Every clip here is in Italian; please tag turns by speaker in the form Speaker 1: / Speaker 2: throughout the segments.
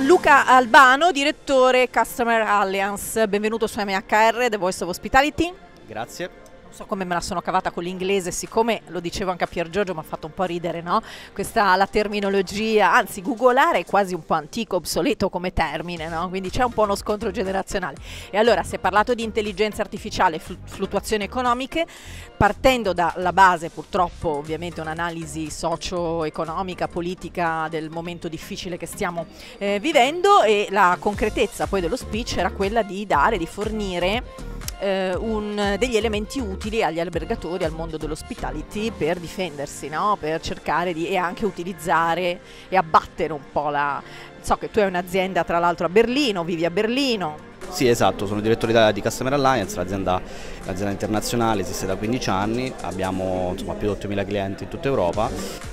Speaker 1: con Luca Albano, direttore Customer Alliance. Benvenuto su MHR, The Voice of Hospitality.
Speaker 2: Grazie.
Speaker 1: Non so come me la sono cavata con l'inglese, siccome lo dicevo anche a Pier Giorgio, mi ha fatto un po' ridere, no? Questa, la terminologia, anzi googolare è quasi un po' antico, obsoleto come termine, no? Quindi c'è un po' uno scontro generazionale. E allora si è parlato di intelligenza artificiale, fluttuazioni economiche, partendo dalla base, purtroppo ovviamente un'analisi socio-economica, politica del momento difficile che stiamo vivendo, e la concretezza poi dello speech era quella di dare, di fornire degli elementi utili agli albergatori, al mondo dell'hospitality per difendersi, no? Per cercare di e anche utilizzare e abbattere un po' la... So che tu hai un'azienda tra l'altro a Berlino, vivi a Berlino.
Speaker 2: Sì, esatto, sono direttore di Customer Alliance, l'azienda internazionale, esiste da 15 anni, abbiamo insomma, più di 8.000 clienti in tutta Europa.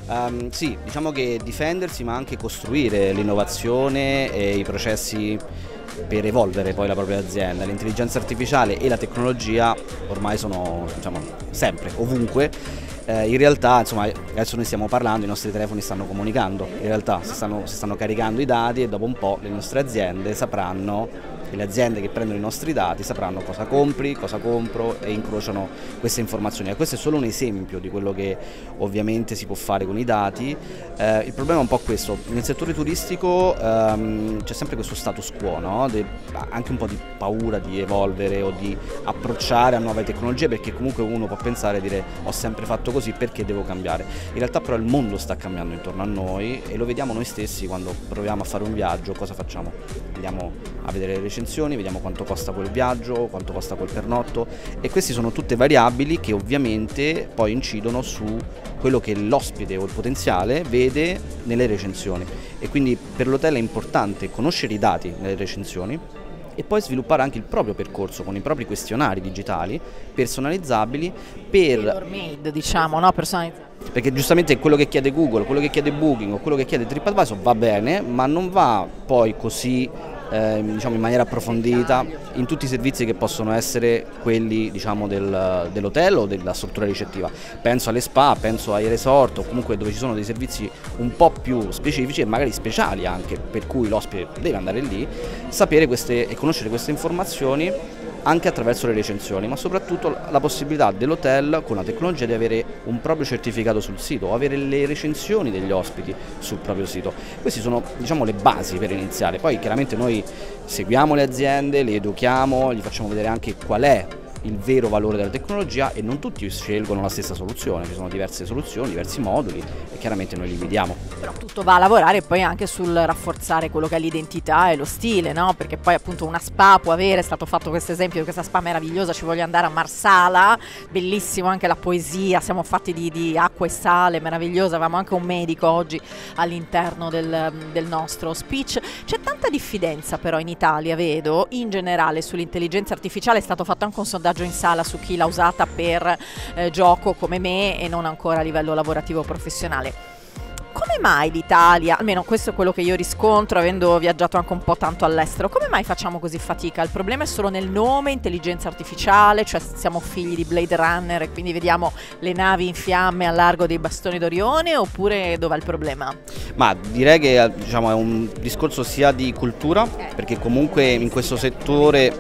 Speaker 2: Sì, diciamo che difendersi ma anche costruire l'innovazione e i processi per evolvere poi la propria azienda. L'intelligenza artificiale e la tecnologia ormai sono, diciamo, sempre, ovunque. In realtà, insomma, adesso noi stiamo parlando, i nostri telefoni stanno comunicando, in realtà si stanno caricando i dati e dopo un po' le nostre aziende sapranno, le aziende che prendono i nostri dati sapranno cosa compri, cosa compro e incrociano queste informazioni. E questo è solo un esempio di quello che ovviamente si può fare con i dati. Il problema è un po' questo, nel settore turistico c'è sempre questo status quo, no? Anche un po' di paura di evolvere o di approcciare a nuove tecnologie, perché comunque uno può pensare e dire ho sempre fatto così, perché devo cambiare? In realtà però il mondo sta cambiando intorno a noi e lo vediamo noi stessi quando proviamo a fare un viaggio. Cosa facciamo? Andiamo a vedere le recensioni, vediamo quanto costa quel viaggio, quanto costa quel pernotto, e queste sono tutte variabili che ovviamente poi incidono su quello che l'ospite o il potenziale vede nelle recensioni, e quindi per l'hotel è importante conoscere i dati nelle recensioni e poi sviluppare anche il proprio percorso con i propri questionari digitali personalizzabili tailor
Speaker 1: made, diciamo, no? Personalizzati.
Speaker 2: Perché giustamente quello che chiede Google, quello che chiede Booking o quello che chiede TripAdvisor va bene, ma non va poi così diciamo in maniera approfondita in tutti i servizi che possono essere quelli, diciamo, dell'hotel o della struttura ricettiva. Penso alle spa, penso ai resort, o comunque dove ci sono dei servizi un po' più specifici e magari speciali anche, per cui l'ospite deve andare lì, sapere queste e conoscere queste informazioni anche attraverso le recensioni, ma soprattutto la possibilità dell'hotel con la tecnologia di avere un proprio certificato sul sito o avere le recensioni degli ospiti sul proprio sito. Queste sono, diciamo, le basi per iniziare. Poi chiaramente noi seguiamo le aziende, le educhiamo, gli facciamo vedere anche qual è il vero valore della tecnologia, e non tutti scelgono la stessa soluzione, ci sono diverse soluzioni, diversi moduli, e chiaramente noi li vediamo.
Speaker 1: Però tutto va a lavorare poi anche sul rafforzare quello che è l'identità e lo stile, no? Perché poi appunto una spa può avere, è stato fatto questo esempio di questa spa meravigliosa, ci voglio andare a Marsala, bellissimo anche la poesia, siamo fatti di acqua e sale, meravigliosa, avevamo anche un medico oggi all'interno del nostro speech. C'è tanta diffidenza però in Italia, vedo, in generale sull'intelligenza artificiale. È stato fatto anche un sondaggio in sala su chi l'ha usata per gioco come me e non ancora a livello lavorativo professionale. Come mai l'Italia, almeno questo è quello che io riscontro avendo viaggiato anche un po' tanto all'estero, come mai facciamo così fatica? Il problema è solo nel nome, intelligenza artificiale, cioè siamo figli di Blade Runner e quindi vediamo le navi in fiamme al largo dei bastoni d'Orione, oppure dov'è il problema?
Speaker 2: Ma direi che, diciamo, è un discorso sia di cultura, perché comunque in questo settore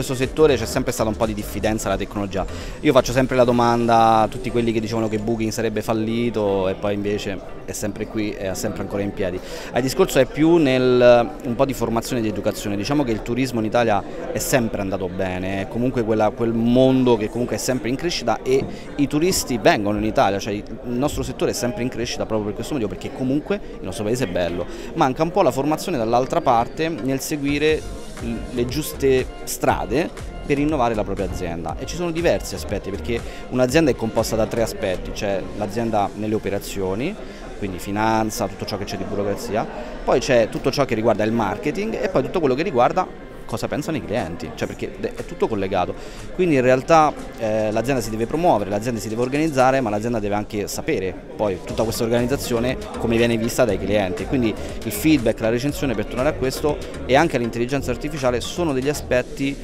Speaker 2: c'è sempre stata un po' di diffidenza alla tecnologia. Io faccio sempre la domanda a tutti quelli che dicevano che Booking sarebbe fallito e poi invece è sempre qui e è sempre ancora in piedi. Il discorso è più nel un po' di formazione e di educazione. Diciamo che il turismo in Italia è sempre andato bene, è comunque quel mondo che comunque è sempre in crescita, e i turisti vengono in Italia, cioè il nostro settore è sempre in crescita proprio per questo motivo, perché comunque il nostro paese è bello. Manca un po' la formazione dall'altra parte nel seguire le giuste strade per innovare la propria azienda, e ci sono diversi aspetti, perché un'azienda è composta da 3 aspetti: c'è l'azienda nelle operazioni, quindi finanza, tutto ciò che c'è di burocrazia, poi c'è tutto ciò che riguarda il marketing e poi tutto quello che riguarda cosa pensano i clienti, cioè perché è tutto collegato. Quindi in realtà l'azienda si deve promuovere, l'azienda si deve organizzare, ma l'azienda deve anche sapere poi tutta questa organizzazione come viene vista dai clienti. Quindi il feedback, la recensione, per tornare a questo, e anche l'intelligenza artificiale sono degli aspetti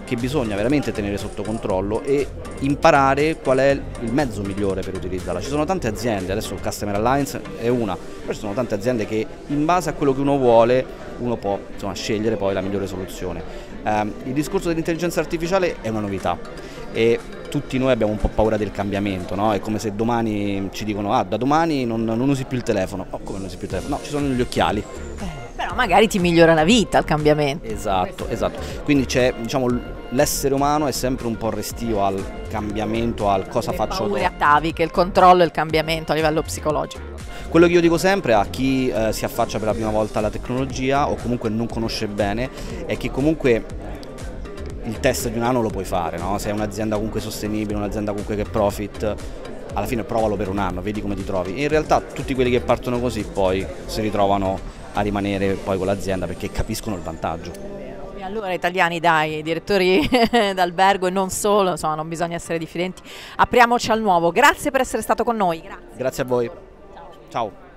Speaker 2: che bisogna veramente tenere sotto controllo e imparare qual è il mezzo migliore per utilizzarla. Ci sono tante aziende, adesso il Customer Alliance è una, però ci sono tante aziende che in base a quello che uno vuole, uno può scegliere poi la migliore soluzione. Il discorso dell'intelligenza artificiale è una novità e tutti noi abbiamo un po' paura del cambiamento, no? È come se domani ci dicono da domani non usi più il telefono. Oh, come non usi più il telefono? No, ci sono gli occhiali.
Speaker 1: Però magari ti migliora la vita il cambiamento.
Speaker 2: Esatto. Quindi c'è, l'essere umano è sempre un po' restio al cambiamento, al cosa faccio dopo.
Speaker 1: Le paure ataviche, il controllo e il cambiamento a livello psicologico.
Speaker 2: Quello che io dico sempre a chi si affaccia per la prima volta alla tecnologia o comunque non conosce bene è che comunque il test di un anno lo puoi fare, no? Se è un'azienda comunque sostenibile, un'azienda comunque che profit, alla fine provalo per un anno, vedi come ti trovi. E in realtà tutti quelli che partono così poi si ritrovano a rimanere poi con l'azienda perché capiscono il vantaggio.
Speaker 1: E allora italiani, dai, direttori d'albergo e non solo, insomma non bisogna essere diffidenti, apriamoci al nuovo. Grazie per essere stato con noi.
Speaker 2: Grazie a voi. Ciao.